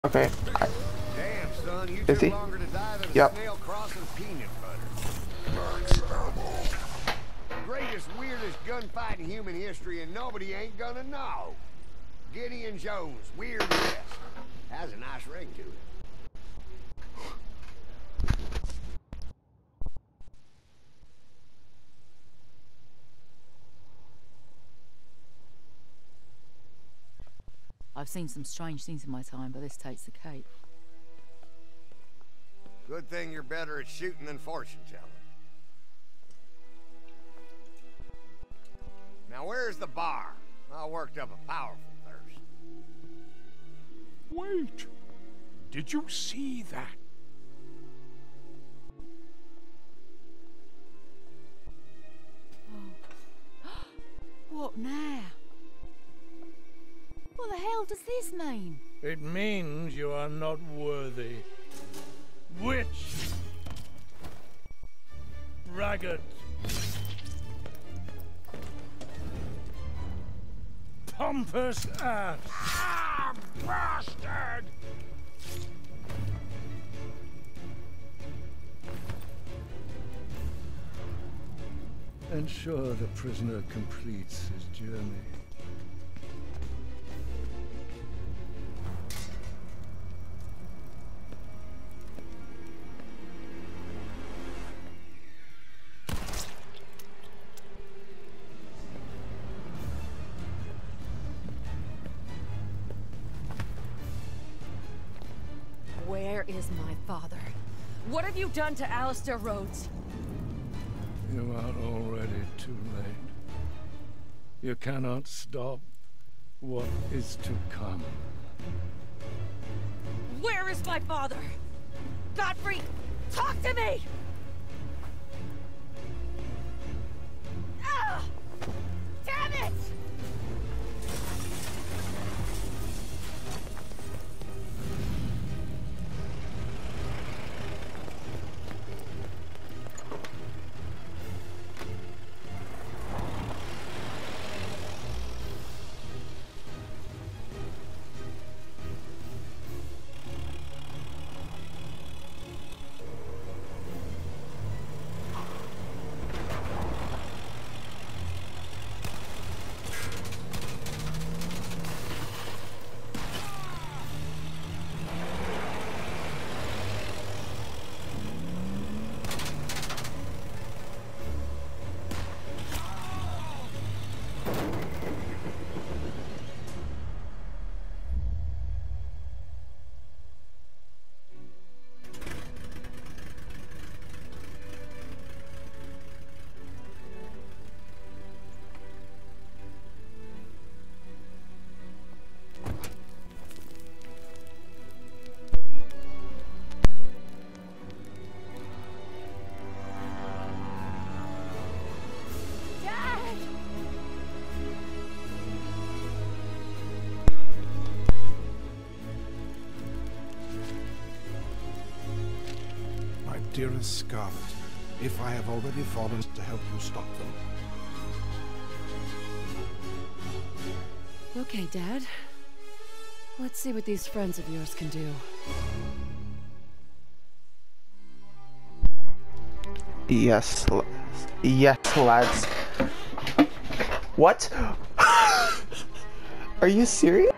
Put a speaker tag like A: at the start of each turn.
A: Okay.
B: Damn, son, you
A: Is
B: took
A: he?
B: longer to die than a
A: Yep.
B: snail crossing peanut butter. Greatest, weirdest gunfight in human history, and nobody ain't gonna know. Gideon Jones, Weird West. Has a nice ring to it.
C: I've seen some strange things in my time, but this takes the cake.
B: Good thing you're better at shooting than fortune telling. Now where's the bar? I worked up a powerful thirst.
D: Wait! Did you see that?
C: What now? What the hell does this mean?
D: It means you are not worthy. Witch! Braggart! Pompous ass! Ah, bastard! Ensure the prisoner completes his journey.
E: Where is my father? What have you done to Alistair Rhodes?
D: You are already too late. You cannot stop what is to come.
E: Where is my father? Godfrey, talk to me! Ah! Damn it!
F: Dearest Scarlet, if I have already fallen to help you stop them.
E: Okay, Dad. Let's see what these friends of yours can do.
A: Yes, yes, lads. What? Are you serious?